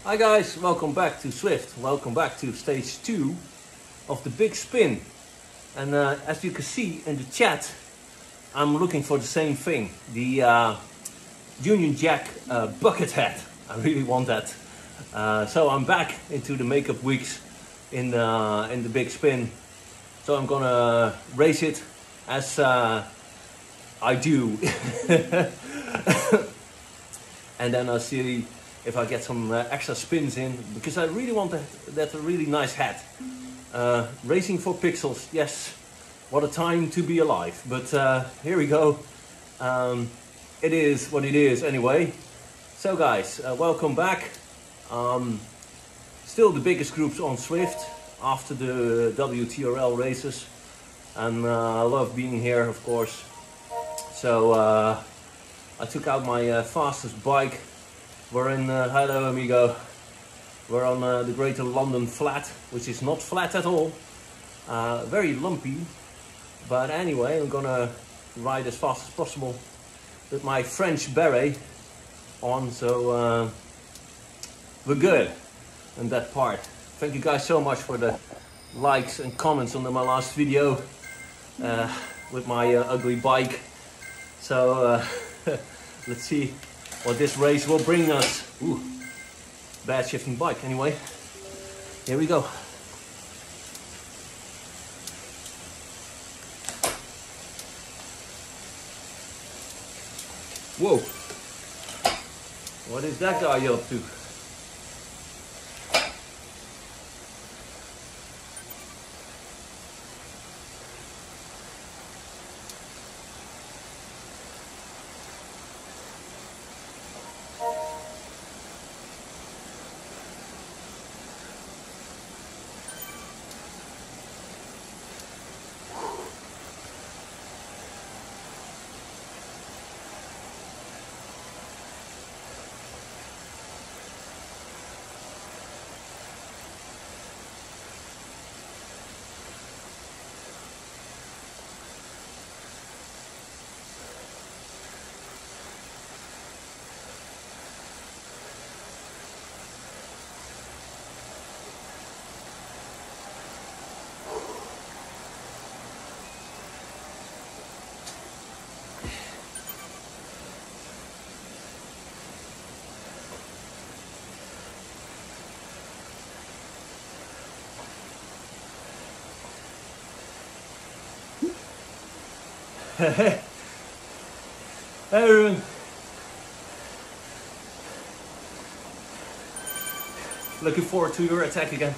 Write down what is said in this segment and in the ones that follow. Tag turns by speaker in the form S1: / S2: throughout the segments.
S1: Hi guys, welcome back to Swift. Welcome back to stage 2 of the big spin. And as you can see in the chat, I'm looking for the same thing. The Union Jack bucket hat. I really want that. So I'm back into the makeup weeks in the big spin. So I'm gonna race it as I do. And then I'll see if I get some extra spins in, because I really want that really nice hat. Racing for pixels, yes, what a time to be alive. But here we go. It is what it is anyway. So guys, welcome back. Still the biggest groups on Swift after the WTRL races. And I love being here, of course. So I took out my fastest bike. We're in, hello amigo, we're on the Greater London Flat, which is not flat at all, very lumpy, but anyway, I'm gonna ride as fast as possible with my French beret on, so we're good in that part. Thank you guys so much for the likes and comments on my last video with my ugly bike. So let's see what this race will bring us. Ooh, bad shifting bike anyway. Here we go. Whoa, what is that guy up to? Hey everyone, looking forward to your attack again.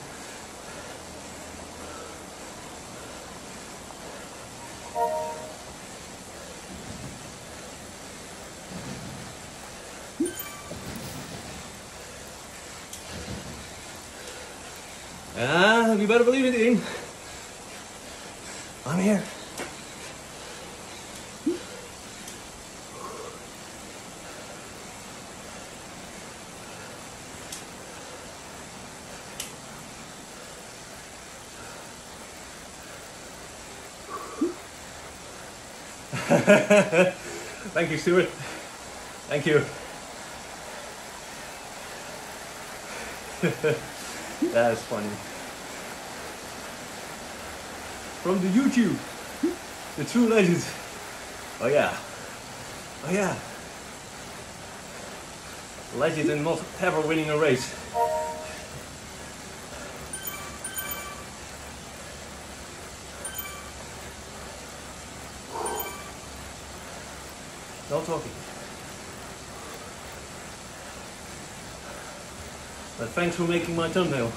S1: You better believe it, Dean. I'm here. Thank you, Stuart. Thank you. That is funny. From the YouTube, the true legend. Oh yeah. Oh yeah. Legend and not ever winning a race. No talking. But thanks for making my thumbnail.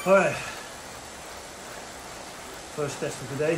S1: Alright, first test of the day.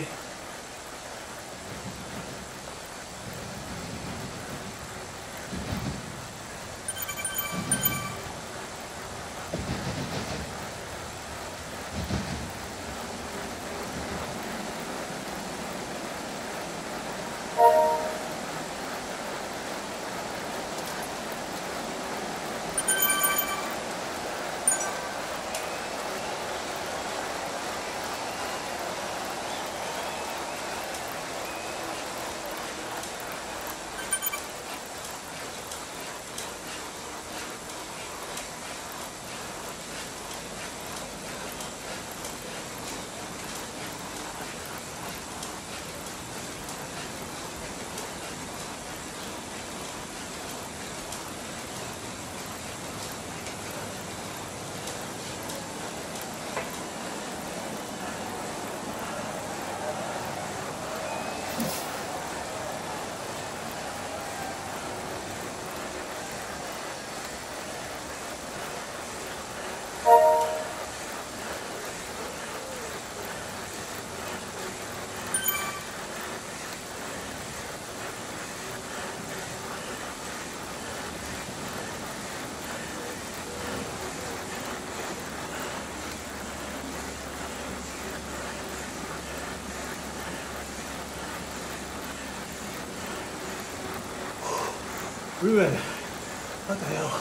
S1: Ruben, what the hell?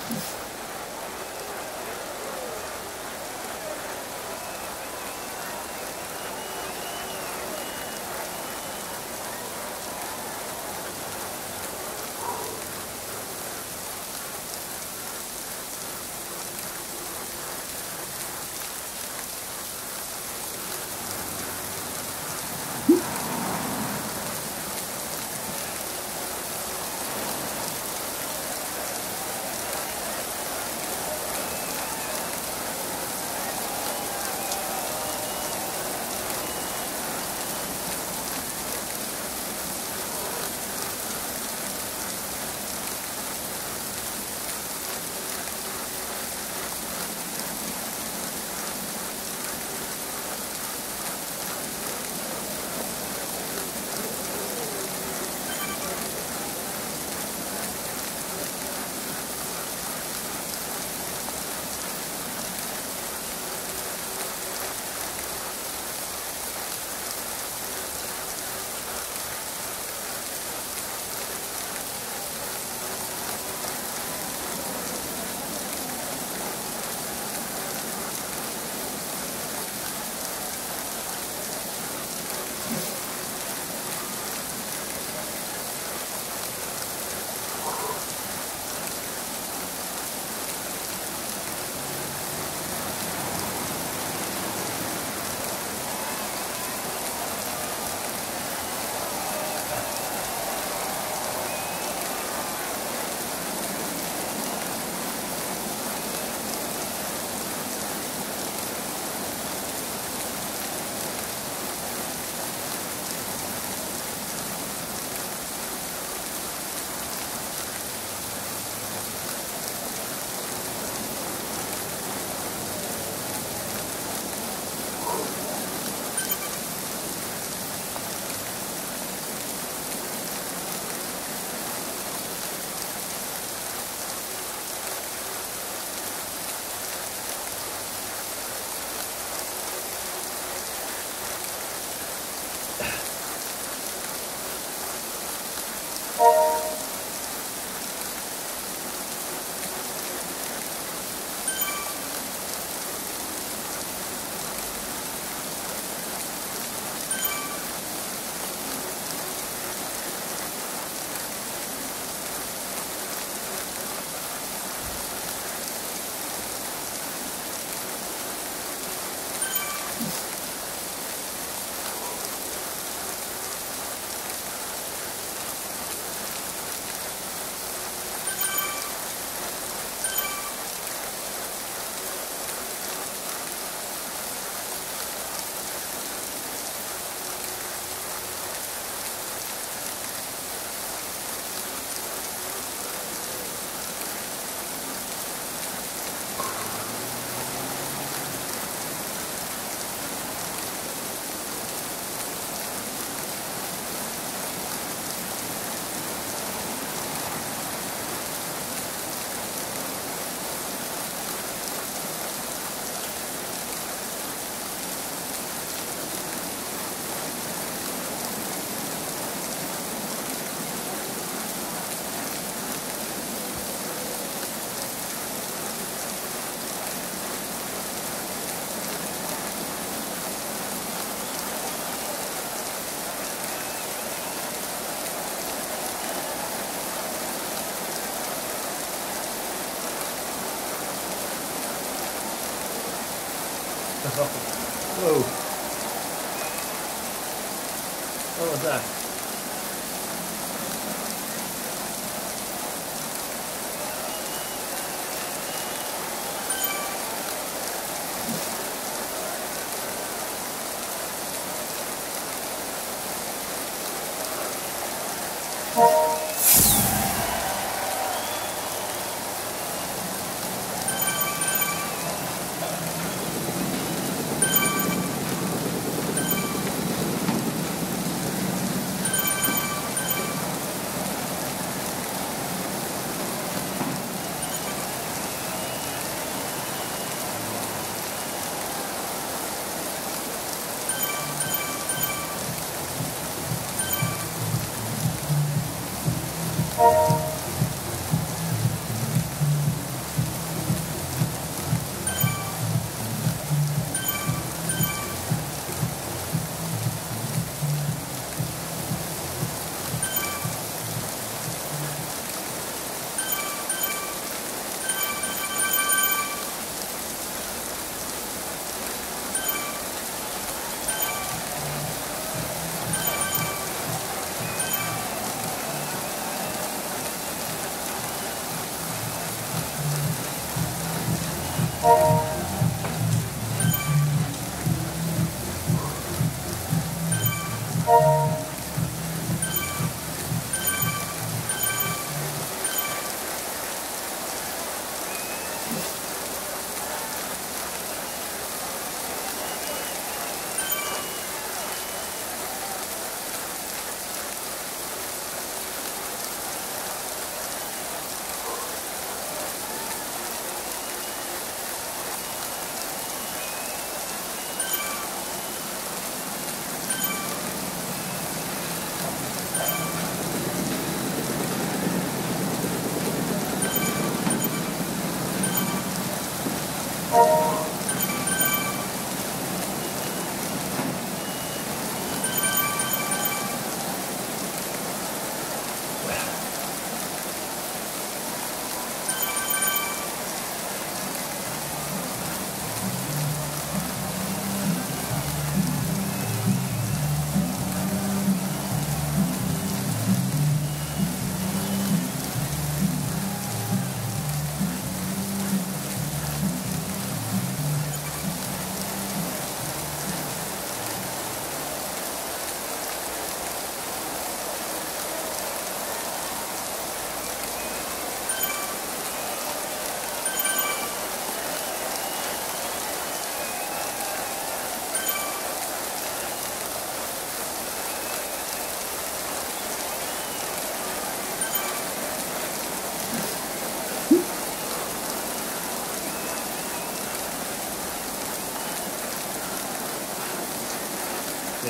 S1: Whoa. What was that?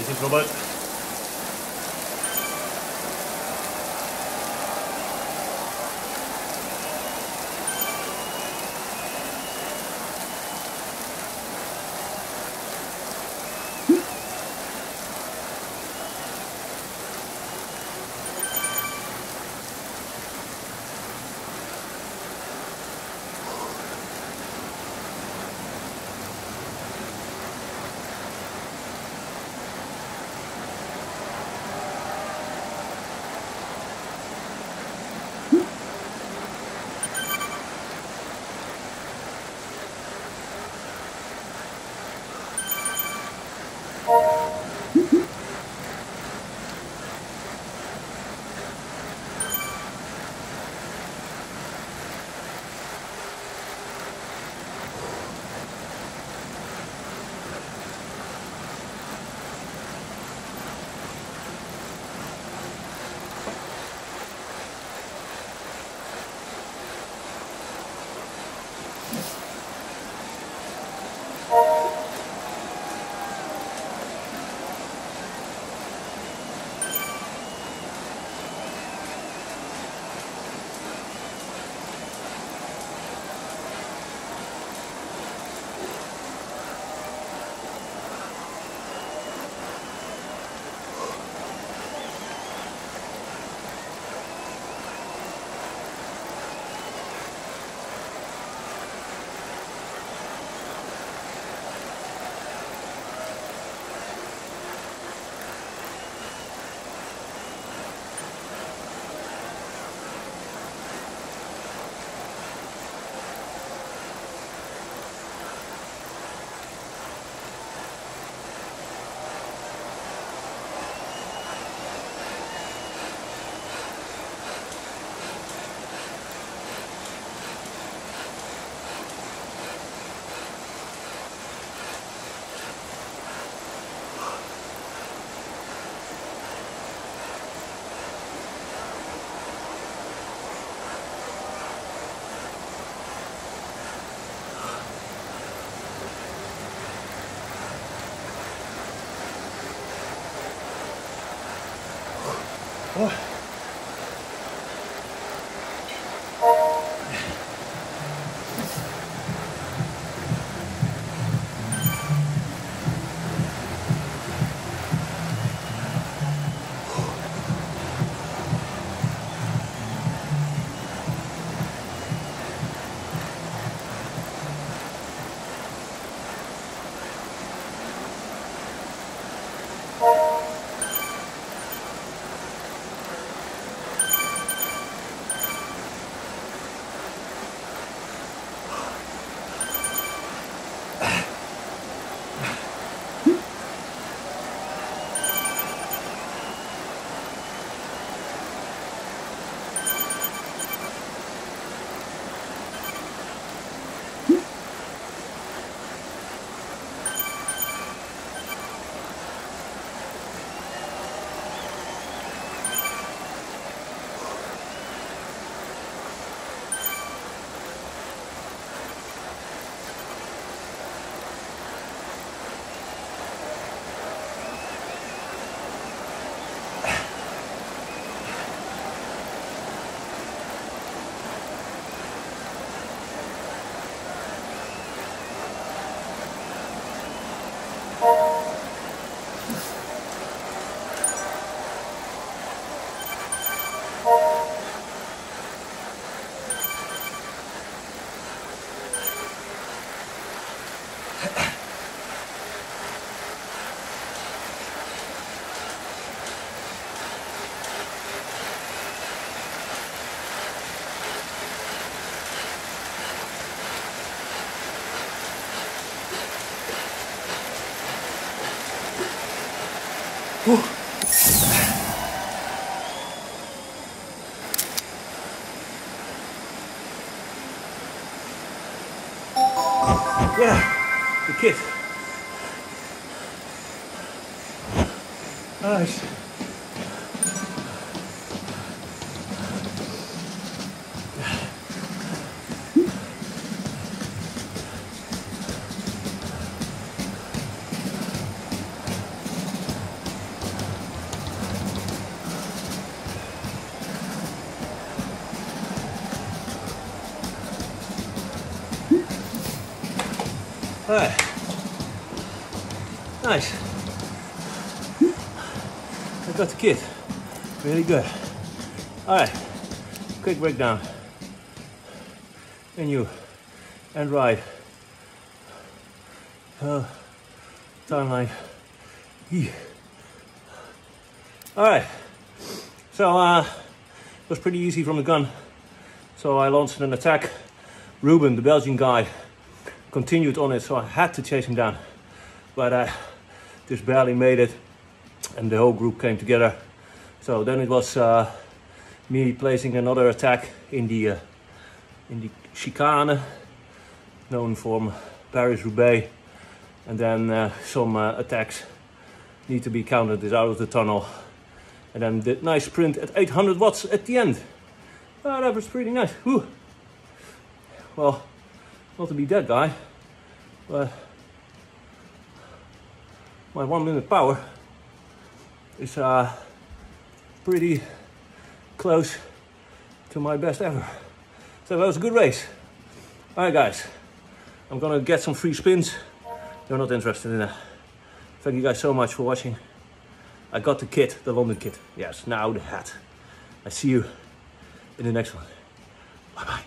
S1: Is it, Robert? Oh. Yeah, the kit. Nice. Alright. Nice. I got the kit. Really good. Alright. Quick breakdown. And you. And right. Timeline. Alright. So, it was pretty easy from the gun. So I launched an attack. Ruben, the Belgian guy, continued on it, so I had to chase him down. But I just barely made it, and the whole group came together. So then it was me placing another attack in the chicane, known from Paris-Roubaix, and then some attacks need to be counted out of the tunnel, and then the nice sprint at 800 watts at the end. Oh, that was pretty nice. Whew. Well, not to be that guy, but my 1 minute power is pretty close to my best ever. So that was a good race. Alright guys, I'm gonna get some free spins. You're not interested in that. Thank you guys so much for watching. I got the kit, the London kit. Yes, now the hat. I see you in the next one. Bye bye.